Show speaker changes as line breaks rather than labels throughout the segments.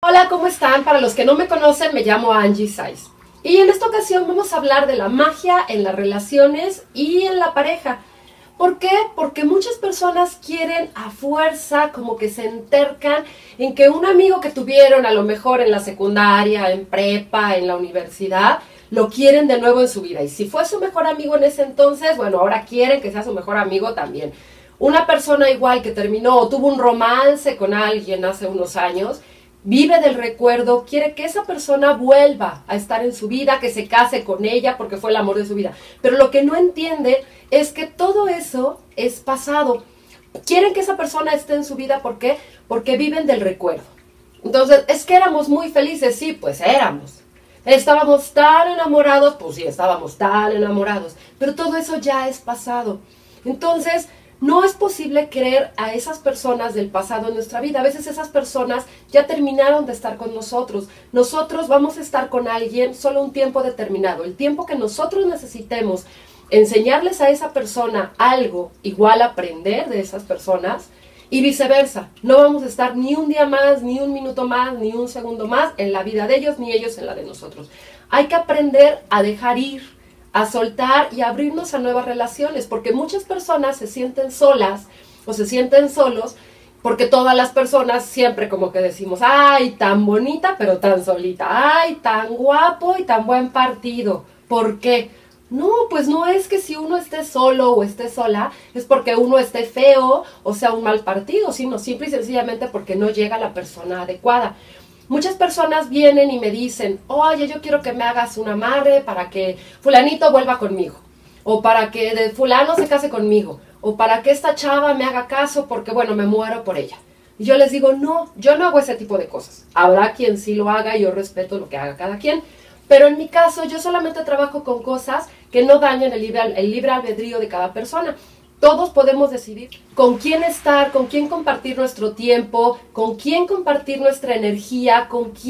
Hola, ¿cómo están? Para los que no me conocen, me llamo Angie Saiz. Y en esta ocasión vamos a hablar de la magia en las relaciones y en la pareja. ¿Por qué? Porque muchas personas quieren a fuerza, como que se entercan en que un amigo que tuvieron a lo mejor en la secundaria, en prepa, en la universidad, lo quieren de nuevo en su vida. Y si fue su mejor amigo en ese entonces, bueno, ahora quieren que sea su mejor amigo también. Una persona igual que terminó o tuvo un romance con alguien hace unos años, vive del recuerdo, quiere que esa persona vuelva a estar en su vida, que se case con ella porque fue el amor de su vida. Pero lo que no entiende es que todo eso es pasado. Quieren que esa persona esté en su vida, ¿por qué? Porque viven del recuerdo. Entonces, es que éramos muy felices, sí, pues éramos. Estábamos tan enamorados, pues sí, estábamos tan enamorados. Pero todo eso ya es pasado. Entonces, no es posible querer a esas personas del pasado en nuestra vida. A veces esas personas ya terminaron de estar con nosotros. Nosotros vamos a estar con alguien solo un tiempo determinado. El tiempo que nosotros necesitemos enseñarles a esa persona algo, igual aprender de esas personas y viceversa. No vamos a estar ni un día más, ni un minuto más, ni un segundo más en la vida de ellos, ni ellos en la de nosotros. Hay que aprender a dejar ir, a soltar y abrirnos a nuevas relaciones, porque muchas personas se sienten solas o se sienten solos, porque todas las personas siempre como que decimos, ay, tan bonita pero tan solita, ay, tan guapo y tan buen partido. ¿Por qué? No, pues no es que si uno esté solo o esté sola, es porque uno esté feo o sea un mal partido, sino simple y sencillamente porque no llega la persona adecuada. Muchas personas vienen y me dicen, oye, yo quiero que me hagas un amarre para que fulanito vuelva conmigo, o para que de fulano se case conmigo, o para que esta chava me haga caso porque, bueno, me muero por ella. Y yo les digo, no, yo no hago ese tipo de cosas. Habrá quien sí lo haga y yo respeto lo que haga cada quien, pero en mi caso yo solamente trabajo con cosas que no dañen el libre albedrío de cada persona. Todos podemos decidir con quién estar, con quién compartir nuestro tiempo, con quién compartir nuestra energía,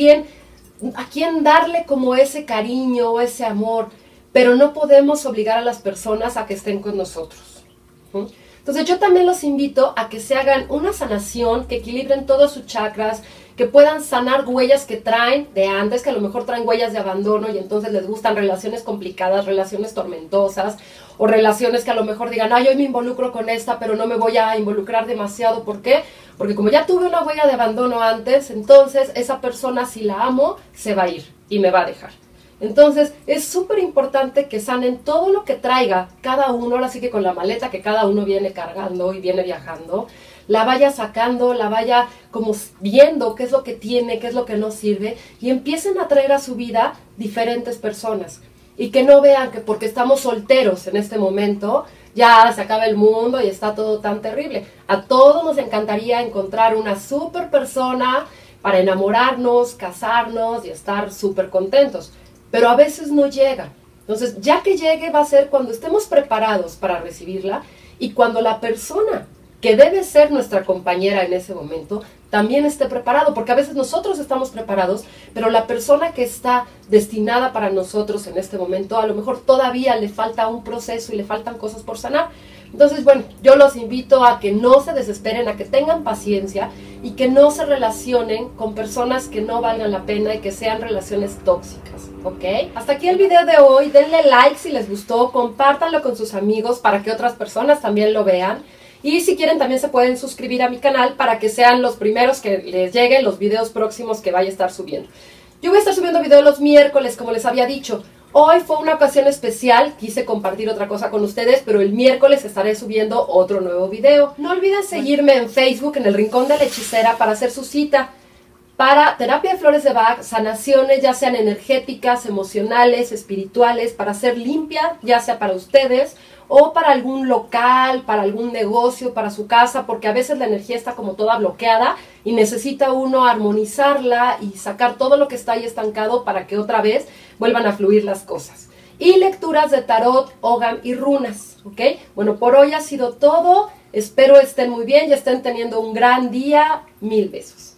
a quién darle como ese cariño o ese amor, pero no podemos obligar a las personas a que estén con nosotros. Entonces yo también los invito a que se hagan una sanación, que equilibren todos sus chakras, que puedan sanar huellas que traen de antes, que a lo mejor traen huellas de abandono y entonces les gustan relaciones complicadas, relaciones tormentosas, o relaciones que a lo mejor digan, ay, hoy me involucro con esta, pero no me voy a involucrar demasiado. ¿Por qué? Porque como ya tuve una huella de abandono antes, entonces esa persona, si la amo, se va a ir y me va a dejar. Entonces, es súper importante que sanen todo lo que traiga cada uno, ahora sí que con la maleta que cada uno viene cargando y viene viajando, la vaya sacando, la vaya como viendo qué es lo que tiene, qué es lo que no sirve, y empiecen a traer a su vida diferentes personas. Y que no vean que porque estamos solteros en este momento, ya se acaba el mundo y está todo tan terrible. A todos nos encantaría encontrar una súper persona para enamorarnos, casarnos y estar súper contentos. Pero a veces no llega. Entonces, ya que llegue va a ser cuando estemos preparados para recibirla y cuando la persona que debe ser nuestra compañera en ese momento también esté preparado, porque a veces nosotros estamos preparados, pero la persona que está destinada para nosotros en este momento, a lo mejor todavía le falta un proceso y le faltan cosas por sanar. Entonces, bueno, yo los invito a que no se desesperen, a que tengan paciencia y que no se relacionen con personas que no valgan la pena y que sean relaciones tóxicas, ¿ok? Hasta aquí el video de hoy. Denle like si les gustó, compártanlo con sus amigos para que otras personas también lo vean. Y si quieren también se pueden suscribir a mi canal para que sean los primeros que les lleguen los videos próximos que vaya a estar subiendo. Yo voy a estar subiendo videos los miércoles, como les había dicho. Hoy fue una ocasión especial, quise compartir otra cosa con ustedes, pero el miércoles estaré subiendo otro nuevo video. No olviden seguirme en Facebook, en el Rincón de la Hechicera, para hacer su cita para terapia de flores de Bach, sanaciones, ya sean energéticas, emocionales, espirituales, para ser limpia, ya sea para ustedes o para algún local, para algún negocio, para su casa, porque a veces la energía está como toda bloqueada y necesita uno armonizarla y sacar todo lo que está ahí estancado para que otra vez vuelvan a fluir las cosas. Y lecturas de tarot, Ogham y runas, ¿ok? Bueno, por hoy ha sido todo. Espero estén muy bien y estén teniendo un gran día. 1000 besos.